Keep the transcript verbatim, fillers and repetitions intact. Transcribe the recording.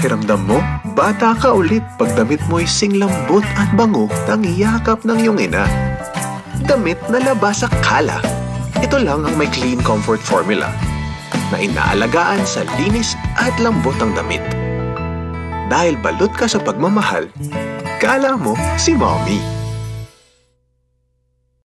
pakiramdam mo, bata ka ulit pag damit mo'y singlambot at bango ng yakap ng iyong ina. Damit na labasa Calla. Ito lang ang may clean comfort formula na inaalagaan sa linis at lambot ng damit. Dahil balot ka sa pagmamahal, Calla mo si Mommy.